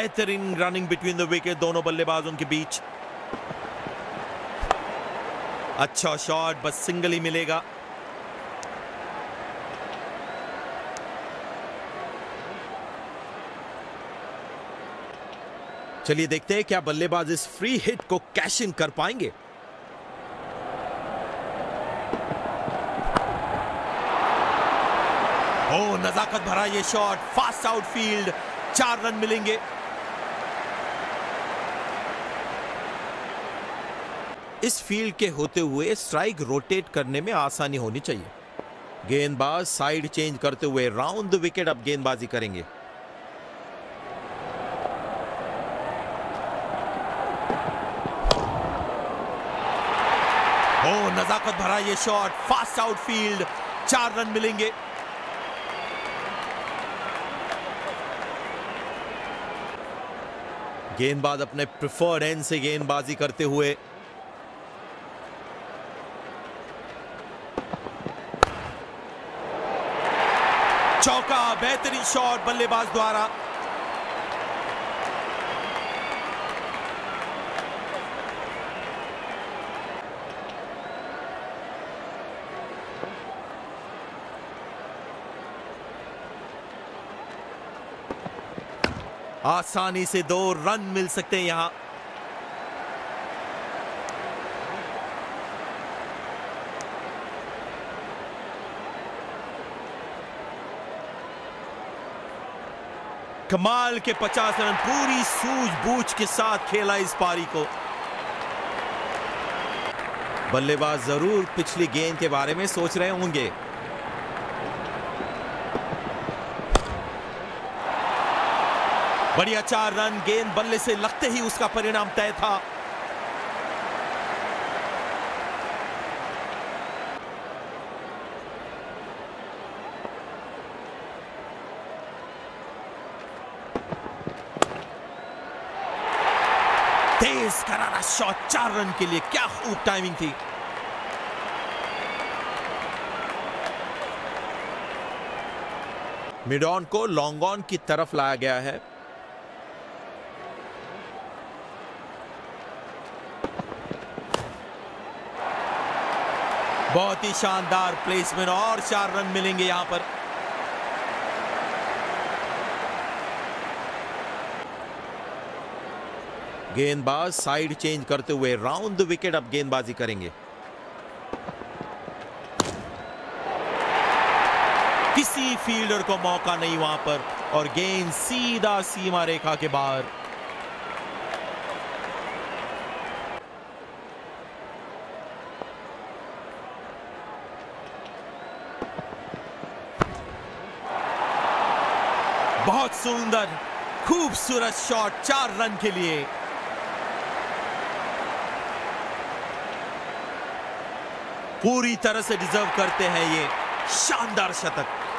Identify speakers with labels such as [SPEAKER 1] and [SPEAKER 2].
[SPEAKER 1] बेहतरीन running between the wicket दोनों बल्लेबाजों के बीच। अच्छा शॉट, बस सिंगल ही मिलेगा। चलिए देखते हैं क्या बल्लेबाज इस फ्री हिट को कैश इन कर पाएंगे। ओ, नजाकत भरा ये शॉट, फास्ट आउटफील्ड, 4 रन मिलेंगे। इस फील्ड के होते हुए स्ट्राइक रोटेट करने में आसानी होनी चाहिए। गेंदबाज साइड चेंज करते हुए राउंड द विकेट अब गेंदबाजी करेंगे। ओ, नजाकत भरा ये शॉट, फास्ट आउटफील्ड, 4 रन मिलेंगे। गेंदबाज अपने प्रिफर्ड एंड से गेंदबाजी करते हुए चौका, बेहतरीन शॉट बल्लेबाज द्वारा। आसानी से 2 रन मिल सकते हैं यहां। कमाल के 50 रन, पूरी सूझबूझ के साथ खेला इस पारी को। बल्लेबाज जरूर पिछली गेंद के बारे में सोच रहे होंगे। बढ़िया 4 रन, गेंद बल्ले से लगते ही उसका परिणाम तय था। तेज करारा शॉट, 4 रन के लिए, क्या खूब टाइमिंग थी। मिड ऑन को लॉन्ग ऑन की तरफ लाया गया है। बहुत ही शानदार प्लेसमेंट और 4 रन मिलेंगे यहां पर। गेंदबाज साइड चेंज करते हुए राउंड द विकेट अब गेंदबाजी करेंगे। किसी फील्डर को मौका नहीं वहां पर और गेंद सीधा सीमा रेखा के बाहर। बहुत सुंदर खूबसूरत शॉट, 4 रन के लिए। पूरी तरह से डिजर्व करते हैं ये शानदार शतक।